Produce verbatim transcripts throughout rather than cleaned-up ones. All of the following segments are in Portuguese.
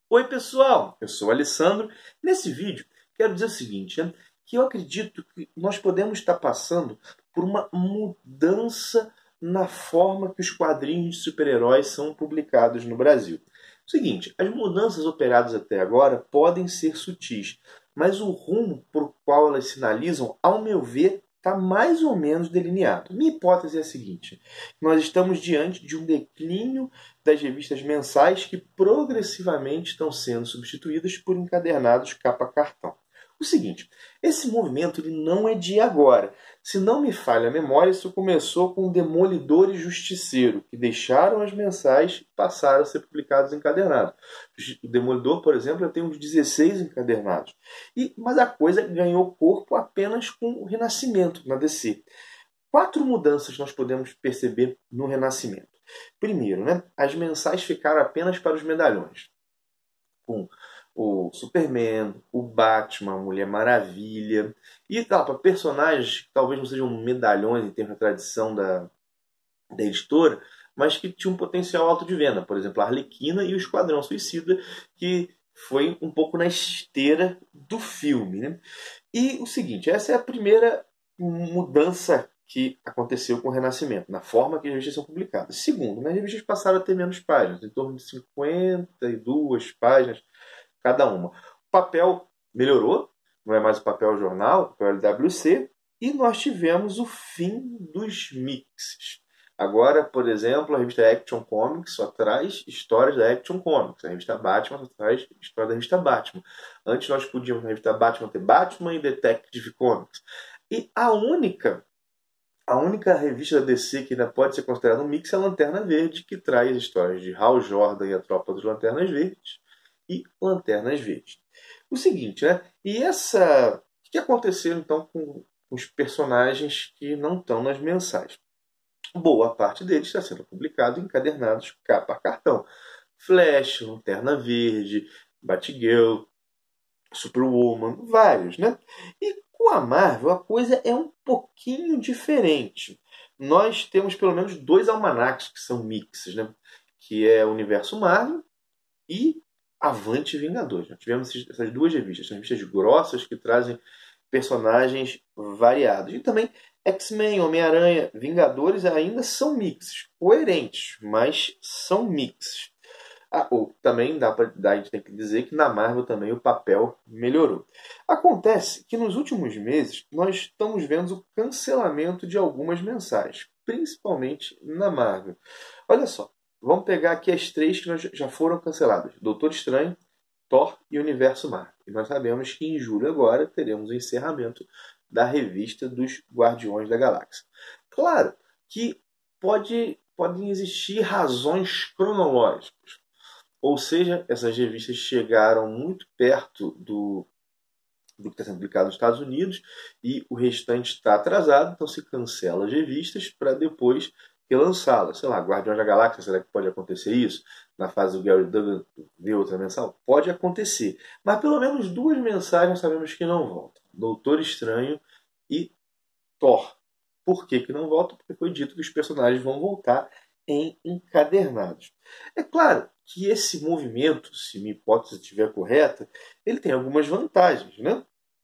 Oi pessoal, eu sou o Alessandro. Nesse vídeo quero dizer o seguinte, né? Que eu acredito que nós podemos estar passando por uma mudança na forma que os quadrinhos de super-heróis são publicados no Brasil. O seguinte, as mudanças operadas até agora podem ser sutis, mas o rumo por o qual elas sinalizam, ao meu ver, está mais ou menos delineado. Minha hipótese é a seguinte: nós estamos diante de um declínio das revistas mensais que progressivamente estão sendo substituídas por encadernados capa-cartão. O seguinte, esse movimento ele não é de agora. Se não me falha a memória, isso começou com Demolidor e Justiceiro, que deixaram as mensais e passaram a ser publicados encadernados. O Demolidor, por exemplo, já tem uns dezesseis encadernados. E, mas a coisa ganhou corpo apenas com o Renascimento na D C. Quatro mudanças nós podemos perceber no Renascimento. Primeiro, né, as mensais ficaram apenas para os medalhões. Com o Superman, o Batman, a Mulher Maravilha. E tá, para personagens que talvez não sejam medalhões em termos da tradição da, da editora, mas que tinham um potencial alto de venda. Por exemplo, a Arlequina e o Esquadrão Suicida, que foi um pouco na esteira do filme. Né? E o seguinte, essa é a primeira mudança que aconteceu com o Renascimento, na forma que as revistas são publicadas. Segundo, né, as revistas passaram a ter menos páginas, em torno de cinquenta e duas páginas cada uma. O papel melhorou, não é mais o papel jornal, o papel L W C, e nós tivemos o fim dos mixes. Agora, por exemplo, a revista Action Comics só traz histórias da Action Comics. A revista Batman só traz história da revista Batman. Antes nós podíamos na revista Batman ter Batman e Detective Comics. E a única, a única revista da D C que ainda pode ser considerada um mix é a Lanterna Verde, que traz histórias de Hal Jordan e a Tropa dos Lanternas Verdes e Lanternas Verdes. O seguinte, né? E essa... O que aconteceu então com os personagens que não estão nas mensais? Boa parte deles está sendo publicado em encadernados capa a cartão. Flash, Lanterna Verde, Batgirl, Superwoman, vários, né? E com a Marvel a coisa é um pouquinho diferente. Nós temos pelo menos dois almanacs que são mixes, né? Que é o Universo Marvel e Avante Vingadores. Nós tivemos essas duas revistas, são revistas grossas que trazem personagens variados. E também X-Men, Homem-Aranha, Vingadores ainda são mixes, coerentes, mas são mixes. Ah, ou também dá pra, dá, a gente tem que dizer que na Marvel também o papel melhorou. Acontece que nos últimos meses nós estamos vendo o cancelamento de algumas mensais, principalmente na Marvel. Olha só, vamos pegar aqui as três que já foram canceladas: Doutor Estranho, Thor e Universo Marvel. E nós sabemos que em julho agora teremos o encerramento da revista dos Guardiões da Galáxia. Claro que pode, podem existir razões cronológicas. Ou seja, essas revistas chegaram muito perto do, do que está sendo publicado nos Estados Unidos e o restante está atrasado, então se cancela as revistas para depois relançá-las. Sei lá, Guardiões da Galáxia, será que pode acontecer isso? Na fase do Gary Duggan ver outra mensal? Pode acontecer. Mas pelo menos duas mensagens sabemos que não voltam. Doutor Estranho e Thor. Por que que não voltam? Porque foi dito que os personagens vão voltar em encadernados. É claro que esse movimento, se minha hipótese estiver correta, ele tem algumas vantagens, né?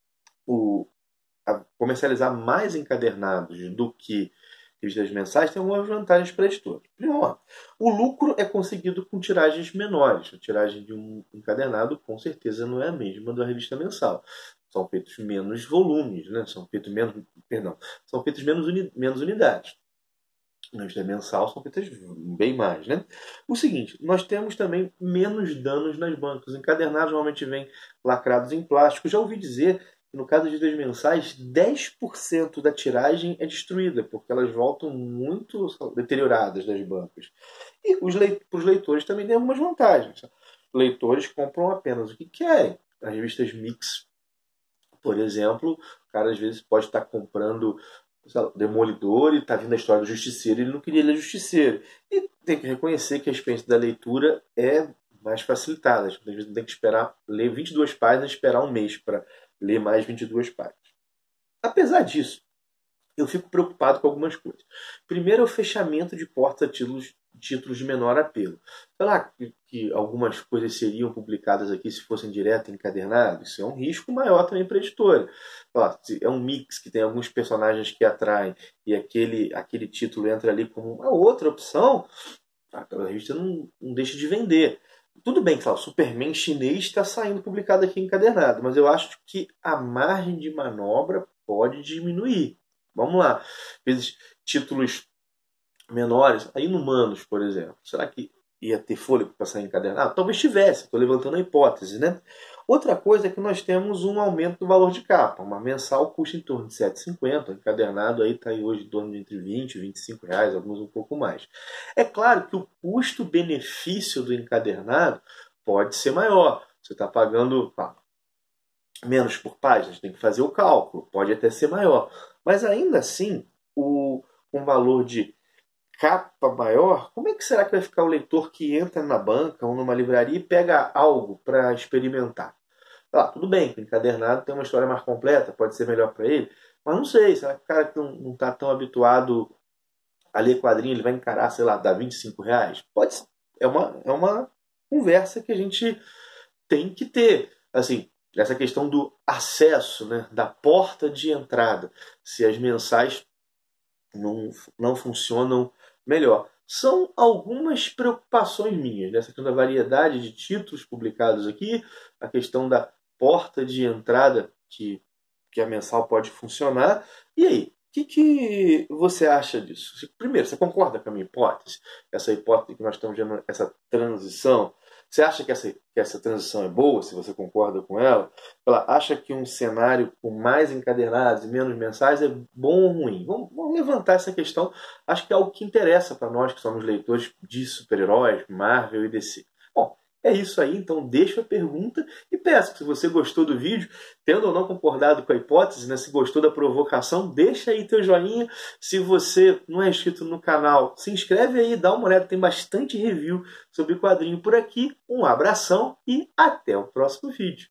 O, a comercializar mais encadernados do que revistas mensais tem algumas vantagens para a editora. Primeiro, o lucro é conseguido com tiragens menores. A tiragem de um encadernado, com certeza, não é a mesma da revista mensal. São feitos menos volumes, né? São feitos menos, perdão, são feitos menos, uni, menos unidades. Na revista mensal são feitas bem mais, né? O seguinte, nós temos também menos danos nas bancas. Os encadernados normalmente vêm lacrados em plástico. Já ouvi dizer que no caso de revistas mensais, dez por cento da tiragem é destruída, porque elas voltam muito deterioradas das bancas. E os leit- para os leitores também tem algumas vantagens. Leitores compram apenas o que querem. As revistas mix, por exemplo, o cara às vezes pode estar comprando lá, Demolidor e está vindo a história do Justiceiro, ele não queria ler Justiceiro. E tem que reconhecer que a experiência da leitura é mais facilitada. Às vezes não tem que esperar ler vinte e duas páginas e esperar um mês para ler mais vinte e duas páginas. Apesar disso, eu fico preocupado com algumas coisas. Primeiro é o fechamento de porta-títulos títulos de menor apelo. Será que, que algumas coisas seriam publicadas aqui se fossem direto encadernado? Isso é um risco maior também para a editora. Ó, se é um mix que tem alguns personagens que atraem e aquele, aquele título entra ali como uma outra opção, a revista não, não deixa de vender. Tudo bem que o Superman chinês está saindo publicado aqui encadernado, mas eu acho que a margem de manobra pode diminuir. Vamos lá. Às vezes, títulos menores, a Inumanos, por exemplo. Será que ia ter fôlego para sair encadernado? Talvez tivesse, estou levantando a hipótese, né? Outra coisa é que nós temos um aumento do valor de capa. Uma mensal custa em torno de sete reais e cinquenta centavos, o encadernado aí está hoje em torno entre vinte e vinte e cinco reais, alguns um pouco mais. É claro que o custo-benefício do encadernado pode ser maior. Você está pagando ah, menos por páginas, tem que fazer o cálculo, pode até ser maior. Mas ainda assim, o, um valor de capa maior, como é que será que vai ficar o leitor que entra na banca ou numa livraria e pega algo para experimentar? Ah, tudo bem, o encadernado tem uma história mais completa, pode ser melhor para ele, mas não sei, será que o cara que não está tão habituado a ler quadrinho, ele vai encarar, sei lá, dá vinte e cinco reais? Pode ser. É uma, é uma conversa que a gente tem que ter. Assim, essa questão do acesso, né, da porta de entrada, se as mensais não, não funcionam melhor. São algumas preocupações minhas, nessa questão da variedade de títulos publicados aqui, a questão da porta de entrada que, que a mensal pode funcionar. E aí, o que, que você acha disso? Primeiro, você concorda com a minha hipótese? Essa hipótese que nós estamos vendo, essa transição. Você acha que essa, que essa transição é boa, se você concorda com ela? Ela acha que um cenário com mais encadernados e menos mensais é bom ou ruim? Vamos, vamos levantar essa questão. Acho que é algo que interessa para nós que somos leitores de super-heróis, Marvel e D C. Bom, é isso aí. Então deixa a pergunta e peço que se você gostou do vídeo, tendo ou não concordado com a hipótese, né, se gostou da provocação, deixa aí teu joinha. Se você não é inscrito no canal, se inscreve aí, dá uma olhada, tem bastante review sobre quadrinho por aqui. Um abração e até o próximo vídeo.